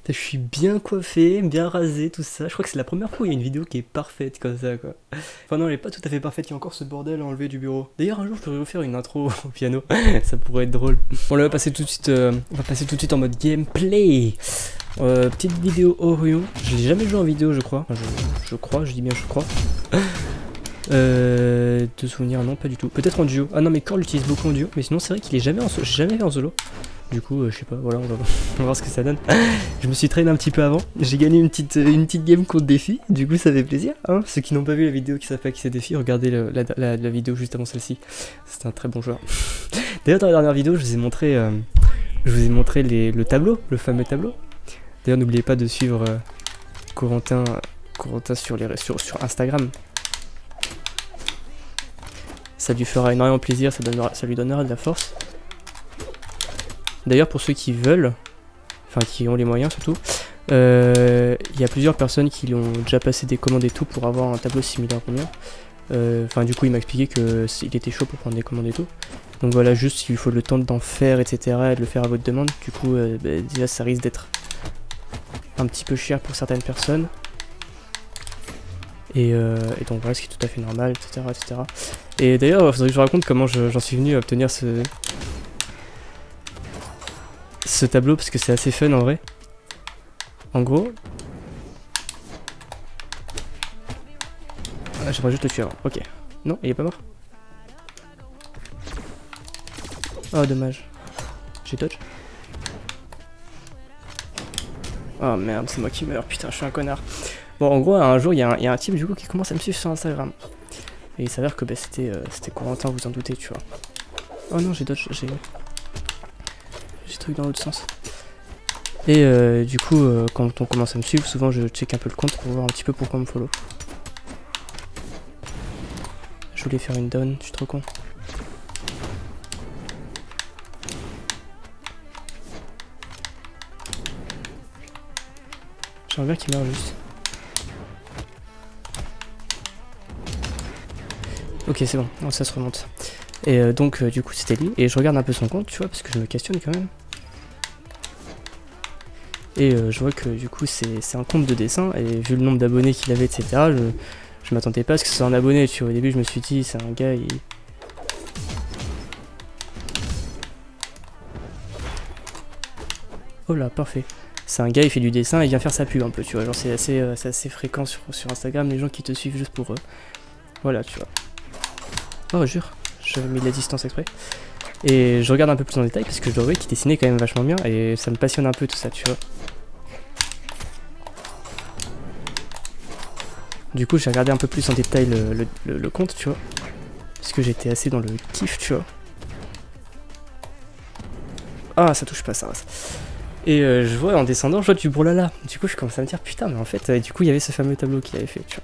Je suis bien coiffé, bien rasé, tout ça. Je crois que c'est la première fois où il y a une vidéo qui est parfaite comme ça, quoi. Enfin non, elle est pas tout à fait parfaite, il y a encore ce bordel à enlever du bureau. D'ailleurs, un jour, je pourrais vous faire une intro au piano, ça pourrait être drôle. Bon, là, on va passer tout de suite, en mode gameplay. Petite vidéo Orion. Je l'ai jamais joué en vidéo, je crois. Enfin, je dis bien je crois. De souvenirs, non, pas du tout. Peut-être en duo. Ah non, mais Core l'utilise beaucoup en duo, mais sinon, c'est vrai qu'il est jamais en solo. J'ai jamais fait en solo. Du coup, je sais pas, voilà, on va voir ce que ça donne. Je me suis traîné un petit peu avant. J'ai gagné une petite game contre Défi. Du coup, ça fait plaisir. Hein, ceux qui n'ont pas vu la vidéo, qui savent pas qui c'est Défi, regardez la vidéo juste avant celle-ci. C'est un très bon joueur. D'ailleurs, dans la dernière vidéo, je vous ai montré, le tableau, le fameux tableau. D'ailleurs, n'oubliez pas de suivre Corentin sur Instagram. Ça lui fera énormément plaisir, ça lui donnera de la force. D'ailleurs, pour ceux qui veulent, enfin qui ont les moyens surtout, il y a plusieurs personnes qui lui ont déjà passé des commandes et tout pour avoir un tableau similaire au mien. Enfin, du coup, il m'a expliqué qu'il était chaud pour prendre des commandes et tout. Donc voilà, juste il faut le temps d'en faire, etc. et de le faire à votre demande. Du coup, déjà, ça risque d'être un petit peu cher pour certaines personnes. Et donc voilà, ce qui est tout à fait normal, etc. etc. Et d'ailleurs, il faudrait que je vous raconte comment j'en suis venu à obtenir ce tableau, parce que c'est assez fun en vrai. En gros... Ah, j'aimerais juste le tuer avant. Ok. Non, il est pas mort. Oh, dommage. J'ai dodge. Oh merde, c'est moi qui meurs. Putain, je suis un connard. Bon, en gros, un jour, il y a un type du coup qui commence à me suivre sur Instagram. Et il s'avère que bah, c'était Corentin, vous en doutez, tu vois. Oh non, j'ai dodge, j'ai truc dans l'autre sens. Et du coup, quand on commence à me suivre, souvent je check un peu le compte pour voir un petit peu pourquoi on me follow. Je voulais faire une down, je suis trop con. J'aimerais bien qu'il meure juste. Ok, c'est bon, ça se remonte. Et donc, du coup, c'était lui. Et je regarde un peu son compte, tu vois, parce que je me questionne quand même. Et je vois que du coup c'est un compte de dessin, et vu le nombre d'abonnés qu'il avait, etc., je m'attendais pas à ce que ce soit un abonné, tu vois. Au début je me suis dit c'est un gars, Oh là, parfait. C'est un gars, il fait du dessin, il vient faire sa pub un peu, tu vois. Genre c'est assez fréquent sur Instagram, les gens qui te suivent juste pour... Voilà, tu vois. Oh, jure, j'avais mis de la distance exprès. Et je regarde un peu plus en détail, parce que je dois avouer qu'il dessinait quand même vachement bien, et ça me passionne un peu tout ça, tu vois. Du coup, j'ai regardé un peu plus en détail le compte, tu vois. Parce que j'étais assez dans le kiff, tu vois. Ah, ça touche pas, ça. Et je vois en descendant, je vois du bourlala. Du coup, je commence à me dire, putain, mais en fait, du coup, il y avait ce fameux tableau qu'il avait fait, tu vois.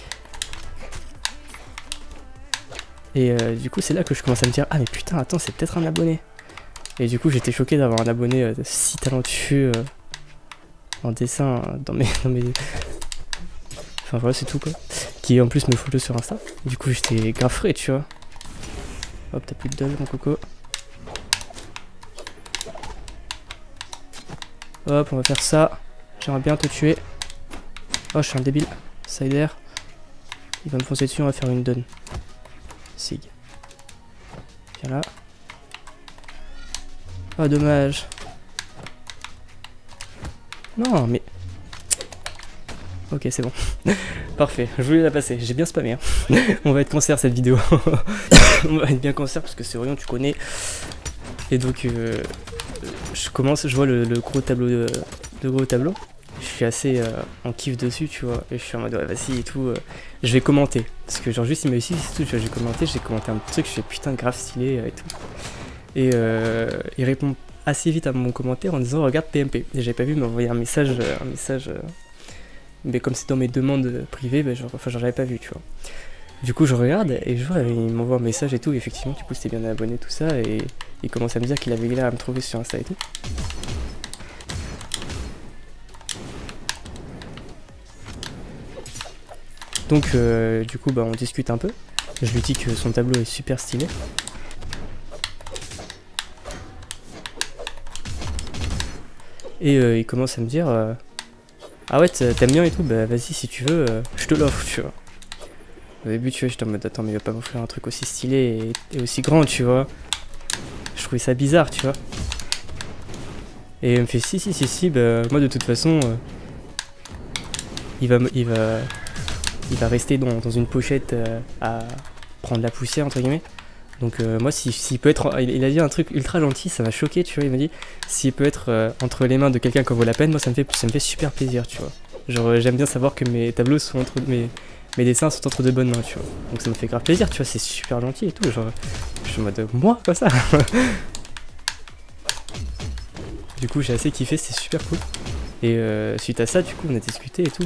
Et du coup, c'est là que je commence à me dire, ah, mais putain, attends, c'est peut-être un abonné. Et du coup, j'étais choqué d'avoir un abonné si talentueux en dessin dans mes... Enfin voilà, c'est tout quoi. Qui en plus me follow sur Insta. Du coup j'étais grave frais, tu vois. Hop, t'as plus de dodge mon coco. Hop, on va faire ça. J'aimerais bien te tuer. Oh, je suis un débile. Sider. Il va me foncer dessus, on va faire une donne. Sig. Viens là. Oh, dommage. Non, mais... Ok, c'est bon. Parfait, je voulais la passer, j'ai bien spammé. Hein. On va être concert cette vidéo. On va être bien concert parce que c'est Orion, tu connais. Et donc, je vois le gros tableau. Je suis assez en kiff dessus, tu vois. Et je suis en mode, ouais, vas-y et tout. Je vais commenter. Parce que, genre, juste, il m'a aussi, c'est tout. Tu vois, j'ai commenté un truc, je fais putain, grave stylé et tout. Et il répond assez vite à mon commentaire en disant, regarde PMP. Et j'avais pas vu m'envoyer un message. Mais comme c'est dans mes demandes privées, bah, j'avais pas vu, tu vois. Du coup, je regarde et je vois, il m'envoie un message et tout. Et effectivement, du coup, c'était bien abonné, tout ça. Et il commence à me dire qu'il avait l'air à me trouver sur Insta et tout. Donc, du coup, bah, on discute un peu. Je lui dis que son tableau est super stylé. Et il commence à me dire ah ouais, t'aimes bien et tout, bah vas-y, si tu veux, je te l'offre, tu vois. Au début, tu vois, j'étais en mode attends, mais il va pas m'offrir un truc aussi stylé et aussi grand, tu vois. Je trouvais ça bizarre, tu vois. Et il me fait si, bah moi de toute façon, il va rester dans une pochette à prendre la poussière, entre guillemets. Donc moi, s'il peut être... Il a dit un truc ultra gentil, ça m'a choqué, tu vois. Il m'a dit, s'il peut être entre les mains de quelqu'un qui en vaut la peine, moi, ça me fait super plaisir, tu vois. Genre, j'aime bien savoir que mes tableaux sont entre... Mes dessins sont entre de bonnes mains, tu vois. Donc ça me fait grave plaisir, tu vois, c'est super gentil et tout. Genre, je suis en mode, moi, quoi ça. Du coup, j'ai assez kiffé, c'était super cool. Et suite à ça, du coup, on a discuté et tout,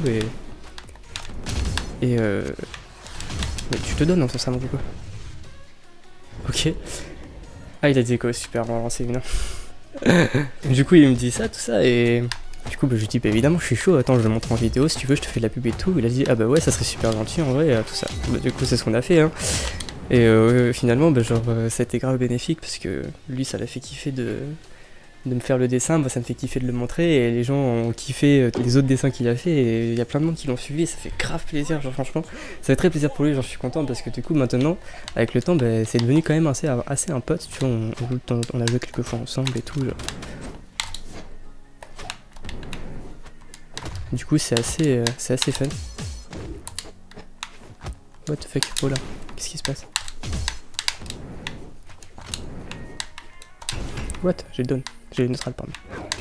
et mais tu te donnes dans ton salon du coup. Ok. Ah, il a dit quoi? Super, on va lancer une. Du coup, il me dit ça, tout ça, et du coup, bah, je lui dis, bah évidemment, je suis chaud, attends, je le montre en vidéo, si tu veux, je te fais de la pub et tout. Il a dit, ah bah ouais, ça serait super gentil en vrai, tout ça. Bah, du coup, c'est ce qu'on a fait, hein. Et finalement, bah, genre, ça a été grave bénéfique parce que lui, ça l'a fait kiffer de me faire le dessin, moi ça me fait kiffer de le montrer et les gens ont kiffé les autres dessins qu'il a fait et il y a plein de monde qui l'ont suivi et ça fait grave plaisir, genre franchement ça fait très plaisir pour lui, genre je suis content parce que du coup maintenant avec le temps bah, c'est devenu quand même assez un pote, tu vois, on a joué quelques fois ensemble et tout genre. Du coup c'est assez fun. What the fuck, oh là, qu'est-ce qui se passe? What? J'ai le down. J'ai le neutral, pardon.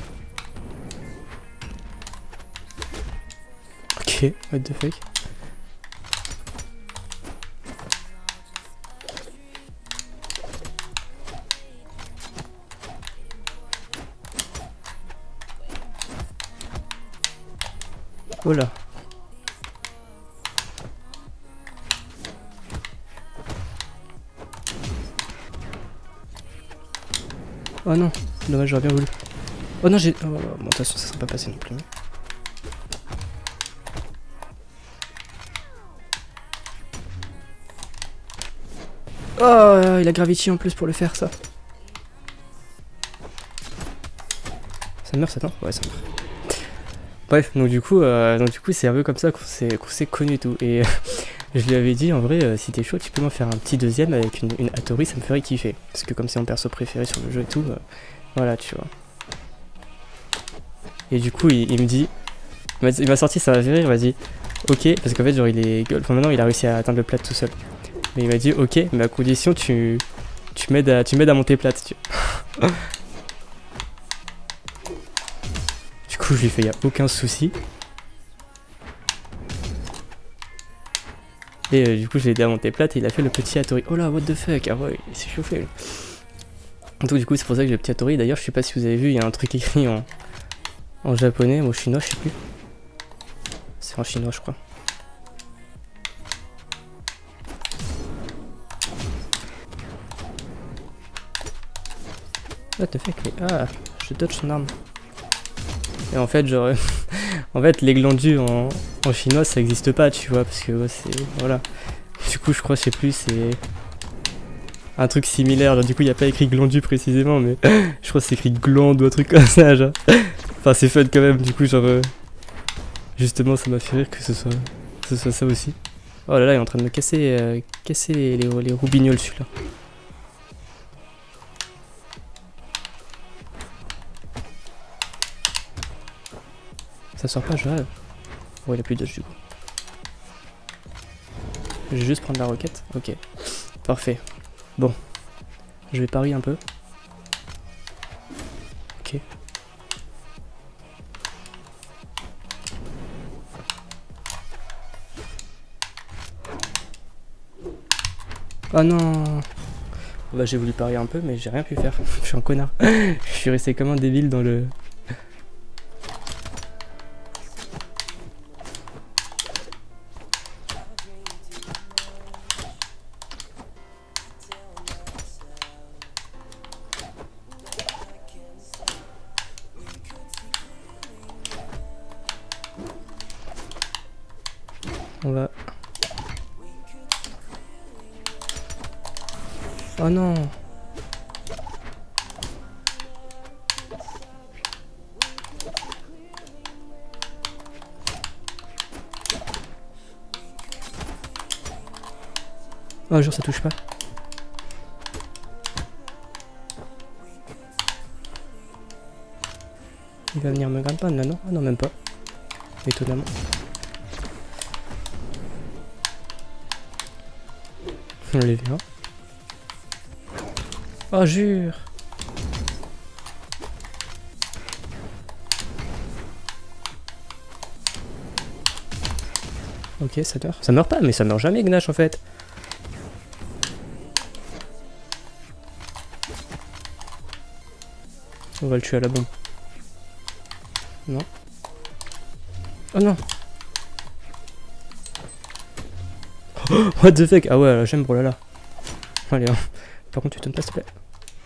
Ok, what the fuck. Oh là. Oh non, dommage, j'aurais bien voulu. Oh non, j'ai... Oh, bon, de toute façon, ça serait pas passé non plus. Oh, il a Gravity en plus pour le faire, ça. Ça meurt, ça, non? Ouais, ça meurt. Bref, donc du coup, c'est un peu comme ça qu'on s'est connus et tout. Et je lui avais dit, en vrai, si t'es chaud, tu peux m'en faire un petit deuxième avec une Hattori, ça me ferait kiffer. Parce que comme c'est mon perso préféré sur le jeu et tout, voilà, tu vois. Et du coup, il me dit, il m'a sorti, ça va faire rire, il m'a dit, ok, parce qu'en fait, genre, enfin, maintenant, il a réussi à atteindre le plat tout seul. Mais il m'a dit, ok, mais à condition, tu m'aides à monter plate, tu vois. Du coup, je lui fais, y a aucun souci. Et du coup, je l'ai aidé à monter plate et il a fait le petit Hattori. Oh là, what the fuck, ah ouais, il s'est chauffé. Lui. Donc du coup, c'est pour ça que j'ai le petit Hattori. D'ailleurs, je sais pas si vous avez vu, il y a un truc écrit en japonais ou en chinois, je sais plus. C'est en chinois, je crois. What the fuck, mais... Ah, je dodge son arme. Et en fait, genre... en fait, les glandus en chinois, ça existe pas, tu vois, parce que ouais, c'est... Voilà. Du coup, je crois, je sais plus, c'est... un truc similaire, genre, du coup, il n'y a pas écrit glandu précisément, mais... je crois que c'est écrit glande ou un truc comme ça, genre. Enfin, c'est fun quand même, du coup, genre... justement, ça m'a fait rire que ce soit ça aussi. Oh là là, il est en train de me casser les roubignoles, celui-là. Ça sort pas, je rêve. Oh, il a plus de dodge du coup. Je vais juste prendre la roquette. Ok. Parfait. Bon. Je vais parier un peu. Ok. Oh non. Bah j'ai voulu parier un peu mais j'ai rien pu faire. Je suis un connard. Je suis resté comme un débile dans le... On va... Oh non. Oh, genre ça touche pas. Il va venir me grimper là, non? Ah non, même pas. Étonnamment. On les verra. Oh, jure! Ok, ça meurt. Ça meurt pas, mais ça meurt jamais, Gnash en fait. On va le tuer à la bombe. Non. Oh non. Oh, what the fuck. Ah ouais, j'aime Brawlhalla. Allez, hein. Par contre, tu tournes pas, s'il te plaît.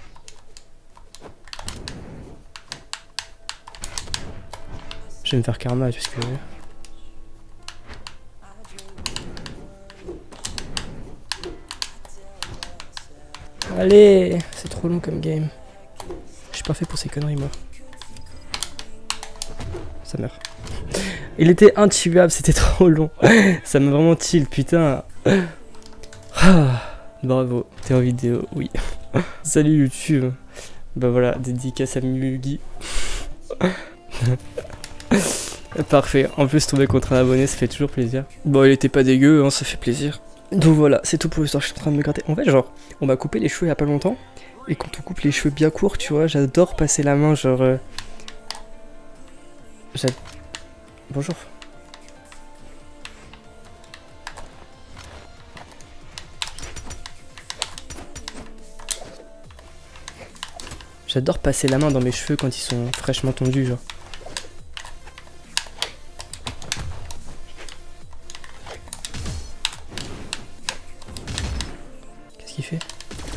Je vais me faire karma, parce que... Allez, c'est trop long comme game. Je suis pas fait pour ces conneries, moi. Ça meurt. Il était intuable, c'était trop long. Ça m'a vraiment tilt, putain. Ah, bravo, t'es en vidéo, oui. Salut YouTube. Bah voilà, dédicace à Mugi. Parfait, en plus tomber contre un abonné, ça fait toujours plaisir. Bon, il était pas dégueu, hein, ça fait plaisir. Donc voilà, c'est tout pour l'histoire, je suis en train de me gratter. En fait, genre, on m'a coupé les cheveux il y a pas longtemps. Et quand on coupe les cheveux bien courts, tu vois, j'adore passer la main, genre... Bonjour. J'adore passer la main dans mes cheveux quand ils sont fraîchement tondus, genre. Qu'est-ce qu'il fait?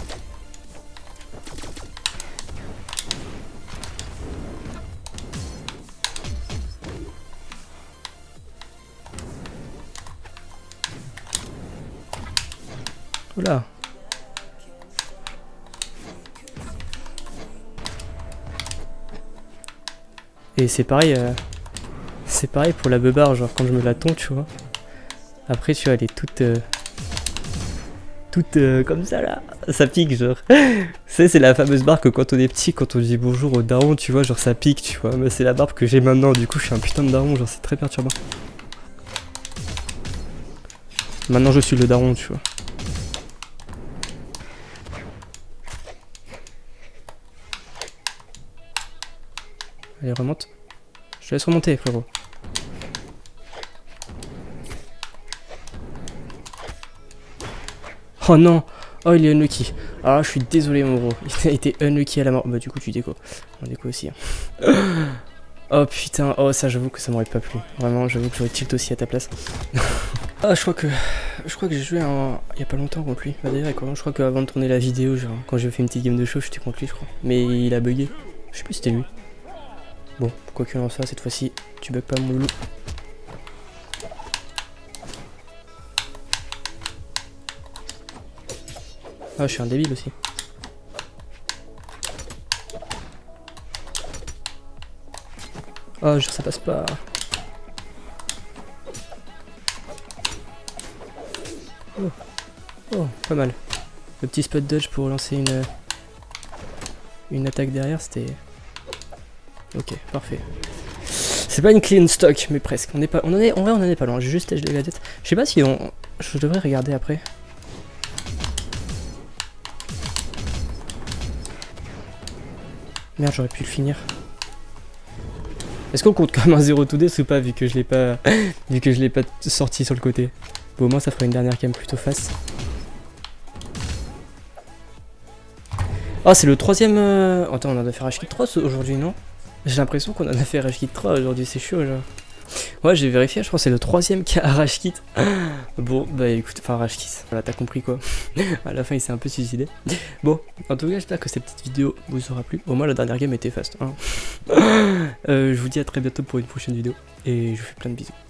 Oula. Et c'est pareil pour la beubare, genre quand je me la tonds, tu vois. Après, tu vois, elle est toute comme ça là. Ça pique, genre. C'est la fameuse barbe que quand on est petit, quand on dit bonjour au daron, tu vois, genre ça pique, tu vois. Mais c'est la barbe que j'ai maintenant, du coup, je suis un putain de daron, genre c'est très perturbant. Maintenant, je suis le daron, tu vois. Allez, remonte. Je te laisse remonter, frérot. Oh non. Oh, il est unlucky. Ah, je suis désolé, mon gros. Il a été unlucky à la mort. Bah, du coup, tu déco. On déco aussi. Hein. Oh putain. Oh, ça, j'avoue que ça m'aurait pas plu. Vraiment, j'avoue que j'aurais tilt aussi à ta place. Ah, je crois que j'ai joué il y a pas longtemps contre lui. Bah, d'ailleurs, je crois qu'avant de tourner la vidéo, genre, quand j'ai fait une petite game de show, j'étais contre lui, je crois. Mais il a bugué. Je sais plus si c'était lui. Bon, quoi qu'il en soit, cette fois-ci, tu bugs pas mon loulou. Ah, je suis un débile aussi. Oh, genre ça passe pas. Oh, oh, pas mal. Le petit spot dodge pour lancer une attaque derrière, c'était... Ok, parfait. C'est pas une clean stock, mais presque. En vrai, on en est pas loin. J'ai juste gelé la tête. Je sais pas si je devrais regarder après. Merde, j'aurais pu le finir. Est-ce qu'on compte comme un 0 to death ou pas, vu que je l'ai pas sorti sur le côté. Bon, au moins ça fera une dernière game plutôt fast. Oh, c'est le troisième... Attends, on en a fait Rage Kit 3 aujourd'hui, non? J'ai l'impression qu'on en a fait Rage Kit 3 aujourd'hui, c'est chaud, genre. Ouais, j'ai vérifié, je crois que c'est le troisième qui a Rage Kit. Bon, bah écoute, enfin Rage Kit, voilà, t'as compris quoi. À la fin, il s'est un peu suicidé. Bon, en tout cas, j'espère que cette petite vidéo vous aura plu. Au moins, la dernière game était fast. Hein. Je vous dis à très bientôt pour une prochaine vidéo. Et je vous fais plein de bisous.